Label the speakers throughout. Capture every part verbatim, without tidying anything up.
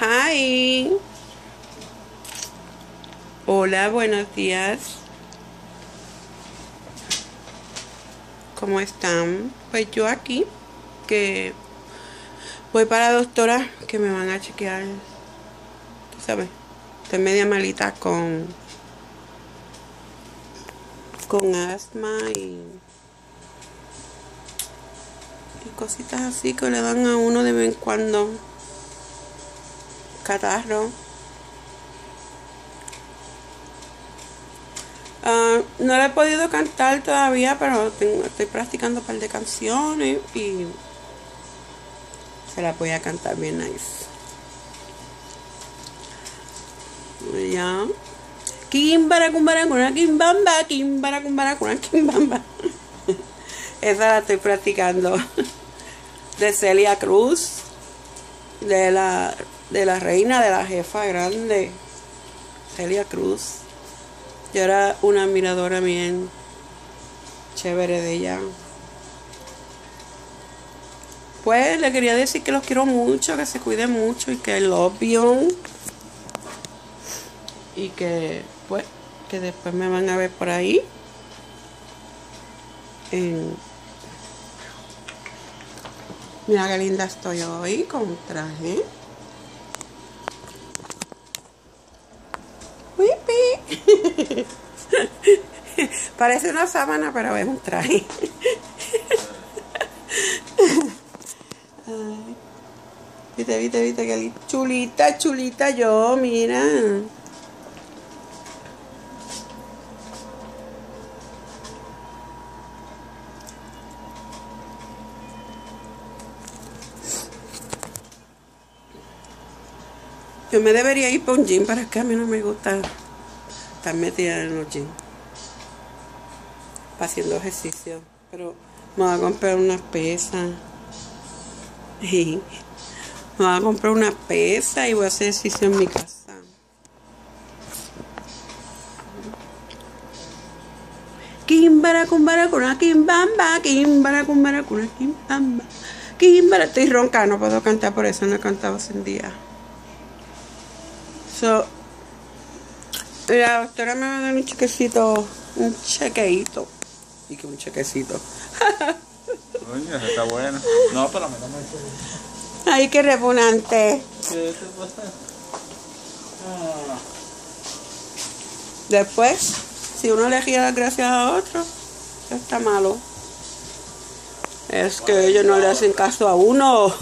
Speaker 1: Hi. Hola, buenos días. ¿Cómo están? Pues yo aquí, que voy para la doctora, que me van a chequear. Tú sabes, estoy media malita con, con asma y, y cositas así que le dan a uno de vez en cuando. Catarro. Uh, no le he podido cantar todavía, pero tengo, estoy practicando un par de canciones y se las voy a cantar bien nice. Ya. Kimbara kumbara kuna kimbamba, kimbara kumbara kuna kimbamba. Esa la estoy practicando. De Celia Cruz, de la de la reina, de la jefa grande, Celia Cruz. Yo era una admiradora bien chévere de ella. Pues le quería decir que los quiero mucho, que se cuiden mucho y que love you. Y que pues que después me van a ver por ahí en... Mira qué linda estoy hoy con un traje. ¡Wipi! Parece una sábana, pero es un traje. Ay. Viste, viste, viste que chulita, chulita yo, mira. Yo me debería ir para un gym, para que a mí no me gusta estar metida en los gyms haciendo ejercicio. Pero me voy a comprar unas pesas. Y me voy a comprar unas pesas y voy a hacer ejercicio en mi casa. Kimbara kumbara kuna kimbamba, kimbara kumbara kuna kimbamba, kimbara. Estoy ronca, no puedo cantar, por eso no he cantado hace un día. So, la doctora me va a dar un chequecito, un chequeito. Y que un chequecito.
Speaker 2: Coño, está bueno. No, pero me dame eso.
Speaker 1: Ay, qué repugnante.
Speaker 2: ¿Qué te pasa? Ah.
Speaker 1: Después, si uno le gira las gracias a otro, está malo. Es que ellos no le hacen caso a uno.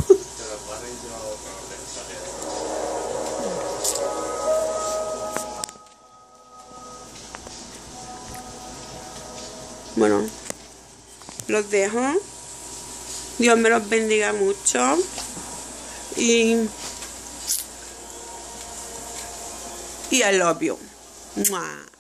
Speaker 1: Bueno, los dejo. Dios me los bendiga mucho. Y, y I love you. Mua.